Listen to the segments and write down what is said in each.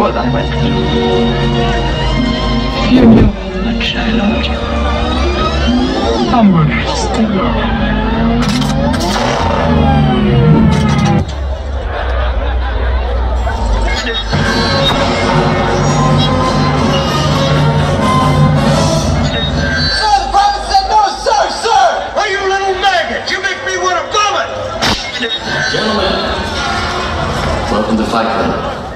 what I went through. If you knew how much I loved you, how much I still love you. Gentlemen, welcome to Fight Club.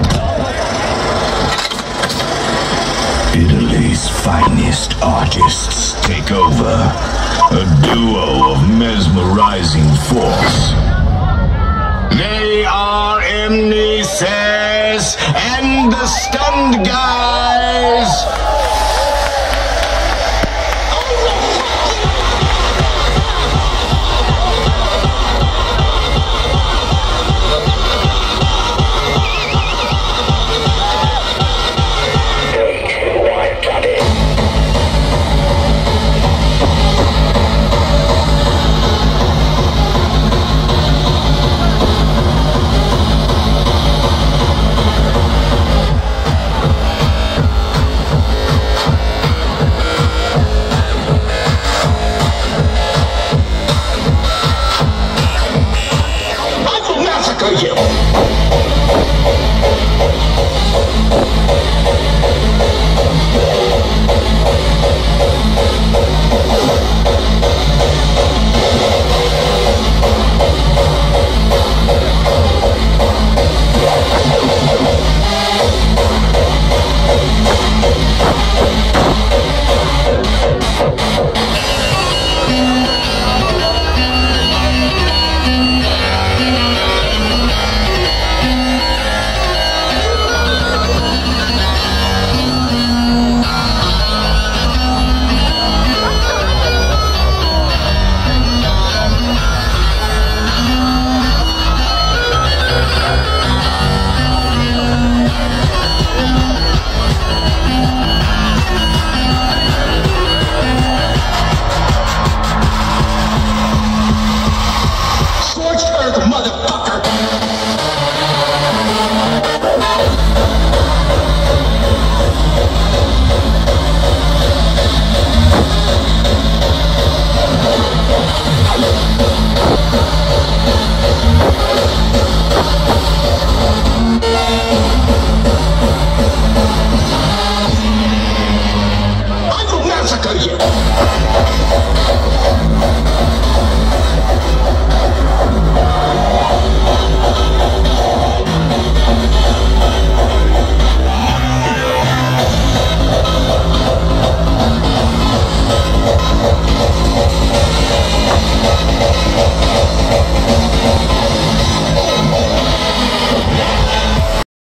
Italy's finest artists take over. A duo of mesmerizing force. They are Amnesis and the Stunned Guys. You.